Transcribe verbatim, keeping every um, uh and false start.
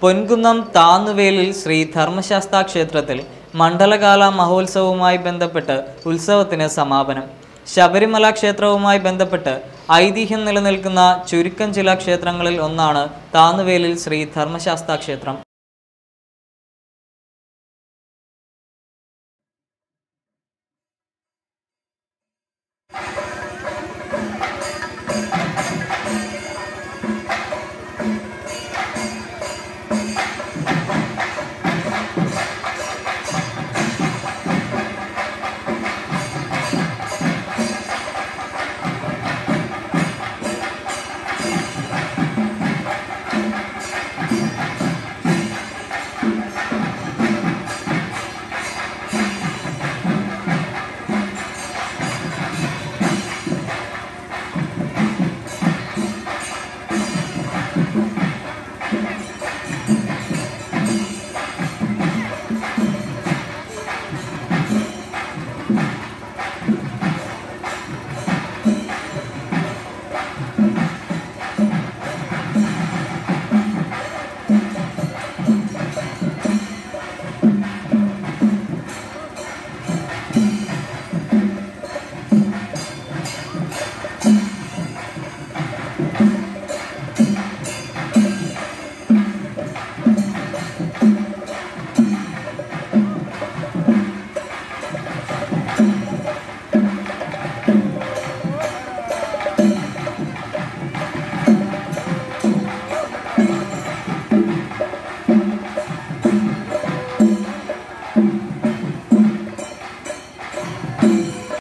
പൊൻകുന്നം താന്നുവേലിൽ ശ്രീ ധർമ്മശാസ്താ ക്ഷേത്രത്തിൽ മണ്ഡലകാല മഹോത്സവവുമായി ബന്ധപ്പെട്ട് ഉത്സവത്തിന് സമാപനം. ശബരിമല ക്ഷേത്രവുമായി ബന്ധപ്പെട്ട് ഐതിഹ്യം നിലനിൽക്കുന്ന ചുരുക്കം ചില ക്ഷേത്രങ്ങളിൽ ഒന്നാണ് താന്നുവേലിൽ ശ്രീ ധർമ്മശാസ്താ ക്ഷേത്രം.